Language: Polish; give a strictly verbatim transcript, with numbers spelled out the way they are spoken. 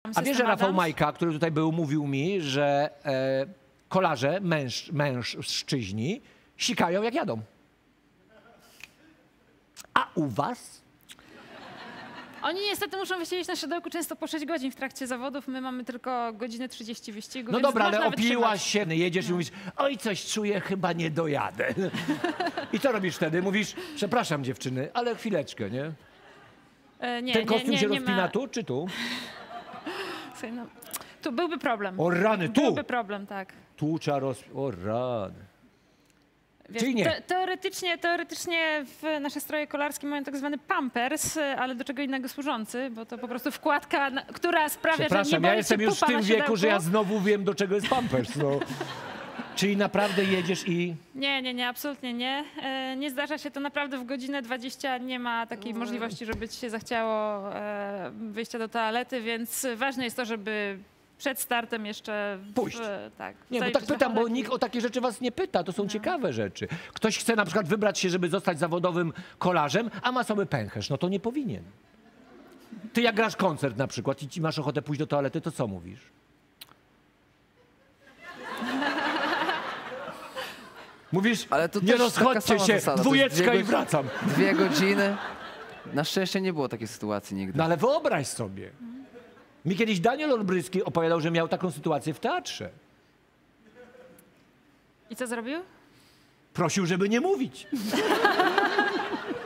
A wiesz, że Rafał Majka, który tutaj był, mówił mi, że e, kolarze, męż, mężczyźni sikają jak jadą. A u was? Oni niestety muszą wysiedzieć na siodełku często po sześć godzin w trakcie zawodów. My mamy tylko godzinę trzydzieści wyścigu. No więc dobra, ale opiłaś wytrzymać. się, jedziesz no. i mówisz, oj, coś czuję, chyba nie dojadę. I co robisz wtedy? Mówisz, przepraszam dziewczyny, ale chwileczkę, nie? E, nie Ten kostium nie, nie, się nie rozpina ma... tu, czy tu? Słuchaj, no, tu byłby problem. O rany, tu! Byłby problem, tak. Tu trzeba roz... O rany. Wiesz, Czyli nie. Te, teoretycznie, teoretycznie w nasze stroje kolarskie mają tak zwany pampers, ale do czego innego służący, bo to po prostu wkładka, na, która sprawia, że nie Przepraszam, boli ja jestem cię już w pupa tym na wieku, siodełku. że ja znowu wiem, do czego jest pampers. No. Czyli naprawdę jedziesz i... Nie, nie, nie, absolutnie nie. E, nie zdarza się to naprawdę w godzinę dwadzieścia. Nie ma takiej No. możliwości, żeby ci się zachciało e, wyjścia do toalety, więc ważne jest to, żeby przed startem jeszcze... W, Pójść. Tak, Nie, bo zaliczyć tak pytam, bo rachunek i- nikt o takie rzeczy was nie pyta. To są No. ciekawe rzeczy. Ktoś chce na przykład wybrać się, żeby zostać zawodowym kolarzem, a ma sobie pęcherz. No to nie powinien. Ty jak grasz koncert na przykład i ci masz ochotę pójść do toalety, to co mówisz? Mówisz, Ale to nie też rozchodźcie taka sama się, zasada, to jest dwójeczka dwie i godzin- wracam. Dwie godziny. Na szczęście nie było takiej sytuacji nigdy. No ale wyobraź sobie. Mi kiedyś Daniel Olbryski opowiadał, że miał taką sytuację w teatrze. I co zrobił? Prosił, żeby nie mówić.